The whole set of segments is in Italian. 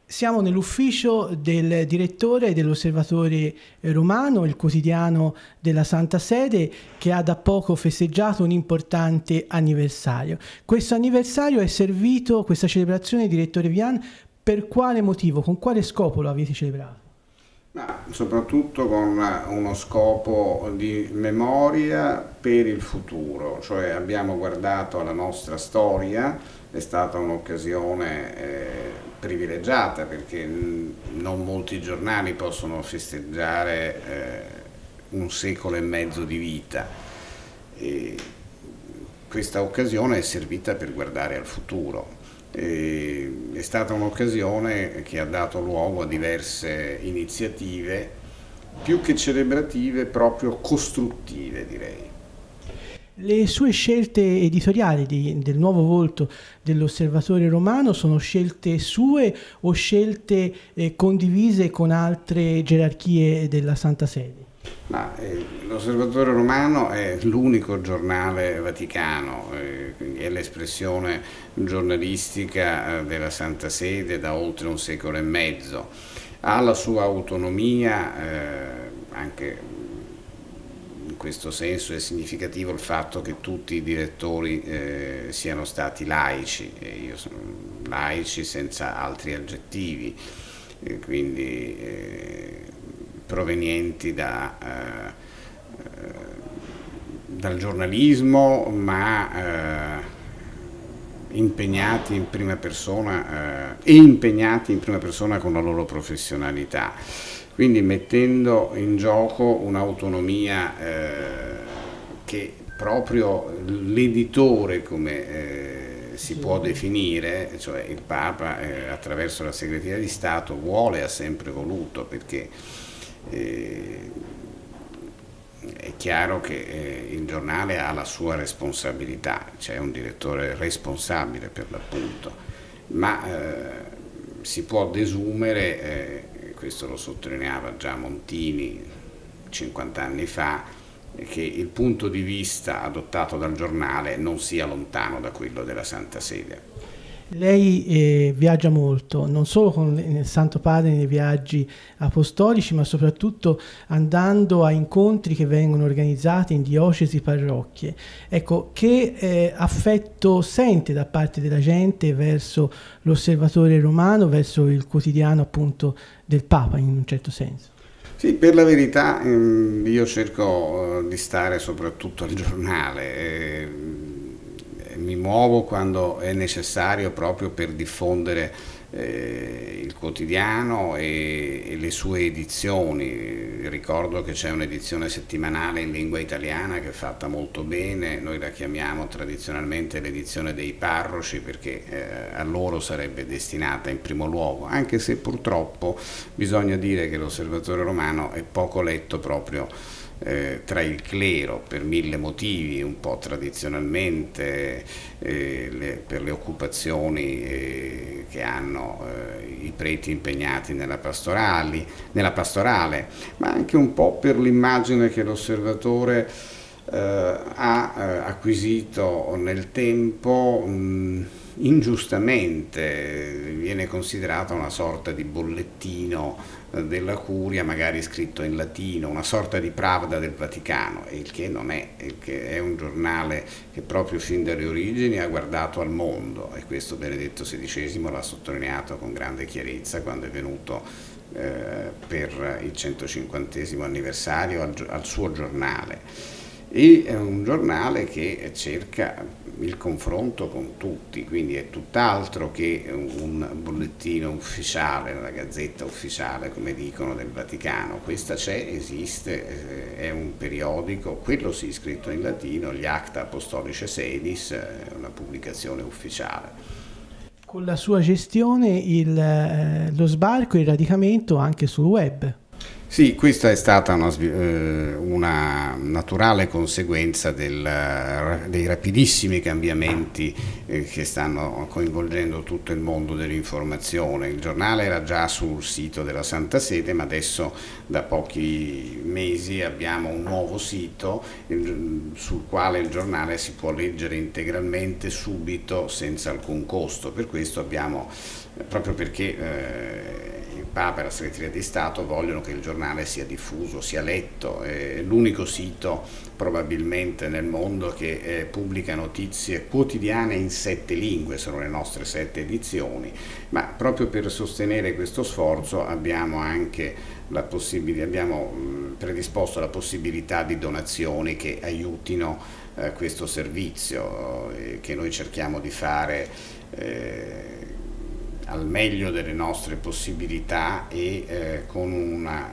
Siamo nell'ufficio del direttore dell'Osservatore Romano, il quotidiano della Santa Sede, che ha da poco festeggiato un importante anniversario. Questo anniversario è servito, questa celebrazione, direttore Vian, per quale motivo, con quale scopo lo avete celebrato? Ma soprattutto con uno scopo di memoria per il futuro, cioè abbiamo guardato alla nostra storia, è stata un'occasione privilegiata perché non molti giornali possono festeggiare un secolo e mezzo di vita. E questa occasione è servita per guardare al futuro. È stata un'occasione che ha dato luogo a diverse iniziative, più che celebrative, proprio costruttive, direi. Le sue scelte editoriali del nuovo volto dell'Osservatore Romano sono scelte sue o scelte condivise con altre gerarchie della Santa Sede? L'Osservatore Romano è l'unico giornale vaticano, quindi è l'espressione giornalistica della Santa Sede da oltre un secolo e mezzo. Ha la sua autonomia, anche in questo senso è significativo il fatto che tutti i direttori siano stati laici, e io sono laici senza altri aggettivi, quindi provenienti dal giornalismo, ma impegnati in prima persona con la loro professionalità, quindi mettendo in gioco un'autonomia che proprio l'editore, come si può definire, cioè il Papa attraverso la Segreteria di Stato vuole, ha sempre voluto, perché è chiaro che il giornale ha la sua responsabilità, c'è un direttore responsabile per l'appunto, ma si può desumere, questo lo sottolineava già Montini 50 anni fa, che il punto di vista adottato dal giornale non sia lontano da quello della Santa Sede. Lei viaggia molto, non solo con il Santo Padre nei viaggi apostolici, ma soprattutto andando a incontri che vengono organizzati in diocesi, parrocchie. Ecco, che affetto sente da parte della gente verso l'Osservatore Romano, verso il quotidiano appunto del Papa in un certo senso? Sì, per la verità io cerco di stare soprattutto al giornale. Mi muovo quando è necessario proprio per diffondere il quotidiano e le sue edizioni. Ricordo che c'è un'edizione settimanale in lingua italiana che è fatta molto bene, noi la chiamiamo tradizionalmente l'edizione dei parroci perché a loro sarebbe destinata in primo luogo, anche se purtroppo bisogna dire che l'Osservatore Romano è poco letto proprio tra il clero per mille motivi, un po' tradizionalmente, per le occupazioni che hanno i preti impegnati nella pastorale, ma anche un po' per l'immagine che l'Osservatore ha acquisito nel tempo. Ingiustamente viene considerata una sorta di bollettino della Curia, magari scritto in latino, una sorta di Pravda del Vaticano, il che non è, il che è un giornale che proprio fin dalle origini ha guardato al mondo, e questo Benedetto XVI l'ha sottolineato con grande chiarezza quando è venuto per il 150° anniversario al suo giornale. E è un giornale che cerca il confronto con tutti, quindi è tutt'altro che un bollettino ufficiale, una gazzetta ufficiale, come dicono, del Vaticano. Questa c'è, esiste, è un periodico, quello sì scritto in latino, gli Acta Apostolicae Sedis, una pubblicazione ufficiale. Con la sua gestione lo sbarco e il radicamento anche sul web. Sì, questa è stata una naturale conseguenza dei rapidissimi cambiamenti che stanno coinvolgendo tutto il mondo dell'informazione. Il giornale era già sul sito della Santa Sede, ma adesso da pochi mesi abbiamo un nuovo sito sul quale il giornale si può leggere integralmente subito senza alcun costo. Per questo abbiamo, proprio perché il Papa e la Segreteria di Stato vogliono che il giornale sia diffuso, sia letto, è l'unico sito probabilmente nel mondo che pubblica notizie quotidiane in 7 lingue, sono le nostre 7 edizioni, ma proprio per sostenere questo sforzo abbiamo anche abbiamo predisposto la possibilità di donazioni che aiutino questo servizio che noi cerchiamo di fare al meglio delle nostre possibilità e con una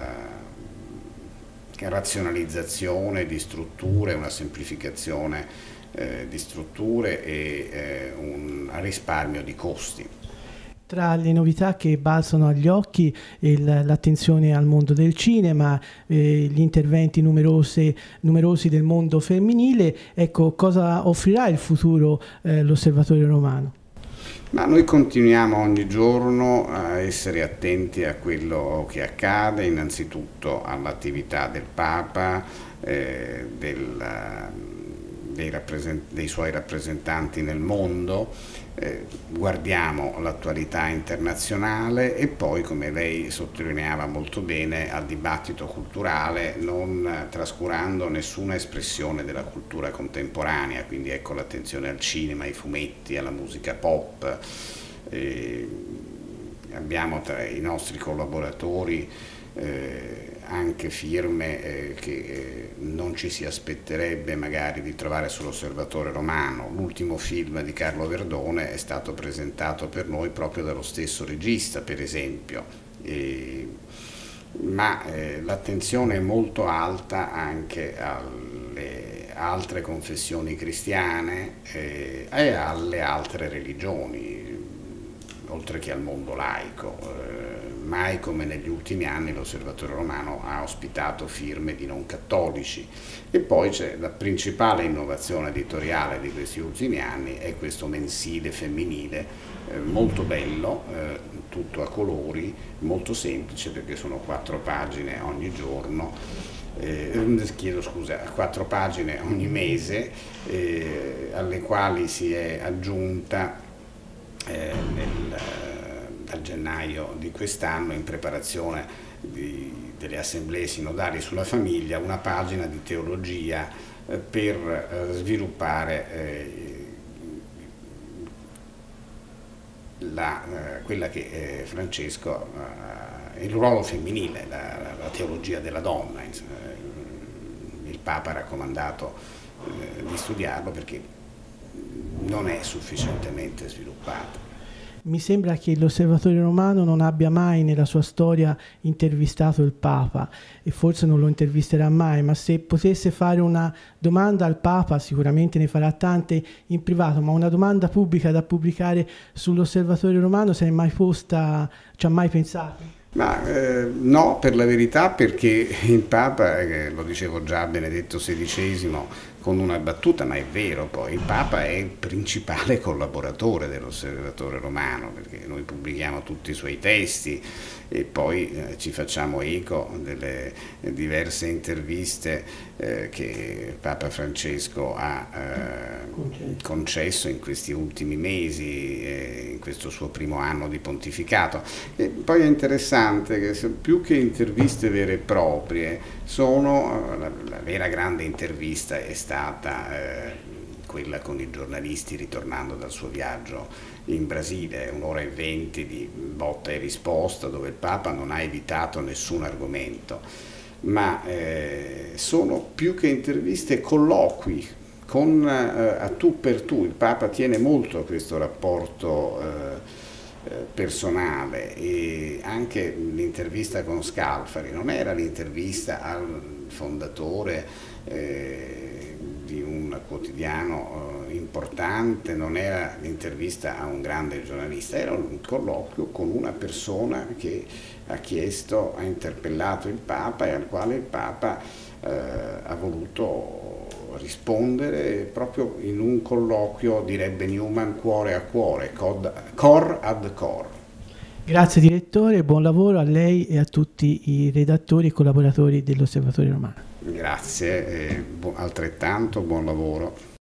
razionalizzazione di strutture, una semplificazione di strutture e un risparmio di costi. Tra le novità che balzano agli occhi l'attenzione al mondo del cinema, gli interventi numerosi del mondo femminile, ecco, cosa offrirà il futuro l'Osservatorio Romano? Ma noi continuiamo ogni giorno a essere attenti a quello che accade, innanzitutto all'attività del Papa, dei suoi rappresentanti nel mondo, guardiamo l'attualità internazionale e poi, come lei sottolineava molto bene, al dibattito culturale, non trascurando nessuna espressione della cultura contemporanea, quindi ecco l'attenzione al cinema, ai fumetti, alla musica pop. Abbiamo tra i nostri collaboratori anche firme che non ci si aspetterebbe magari di trovare sull'Osservatore Romano. L'ultimo film di Carlo Verdone è stato presentato per noi proprio dallo stesso regista, per esempio, ma l'attenzione è molto alta anche alle altre confessioni cristiane e alle altre religioni, oltre che al mondo laico. Mai come negli ultimi anni l'Osservatorio Romano ha ospitato firme di non cattolici. E poi c'è la principale innovazione editoriale di questi ultimi anni, è questo mensile femminile molto bello, tutto a colori, molto semplice perché sono 4 pagine ogni giorno, chiedo scusa, 4 pagine ogni mese, alle quali si è aggiunta a gennaio di quest'anno, in preparazione delle assemblee sinodali sulla famiglia, una pagina di teologia per sviluppare quella che Francesco, il ruolo femminile, la teologia della donna. Il Papa ha raccomandato di studiarlo perché non è sufficientemente sviluppato. Mi sembra che l'Osservatorio Romano non abbia mai nella sua storia intervistato il Papa e forse non lo intervisterà mai, ma se potesse fare una domanda al Papa, sicuramente ne farà tante in privato, ma una domanda pubblica da pubblicare sull'Osservatorio Romano se ne è mai posta, ci ha mai pensato? Ma no, per la verità, perché il Papa, lo dicevo già a Benedetto XVI con una battuta, ma è vero poi, il Papa è il principale collaboratore dell'Osservatore Romano, perché noi pubblichiamo tutti i suoi testi e poi ci facciamo eco delle diverse interviste che Papa Francesco ha concesso in questi ultimi mesi, in questo suo primo anno di pontificato. E poi è interessante che più che interviste vere e proprie, la vera grande intervista è stata quella con i giornalisti ritornando dal suo viaggio in Brasile, 1 ora e 20 di botta e risposta, dove il Papa non ha evitato nessun argomento, ma sono più che interviste colloqui a tu per tu. Il Papa tiene molto a questo rapporto personale, e anche l'intervista con Scalfari non era l'intervista al fondatore di un quotidiano importante, non era l'intervista a un grande giornalista, era un colloquio con una persona che ha chiesto, ha interpellato il Papa e al quale il Papa ha voluto rispondere proprio in un colloquio, direbbe Newman, cuore a cuore, cor ad cor. Grazie direttore, buon lavoro a lei e a tutti i redattori e collaboratori dell'Osservatorio Romano. Grazie, altrettanto buon lavoro.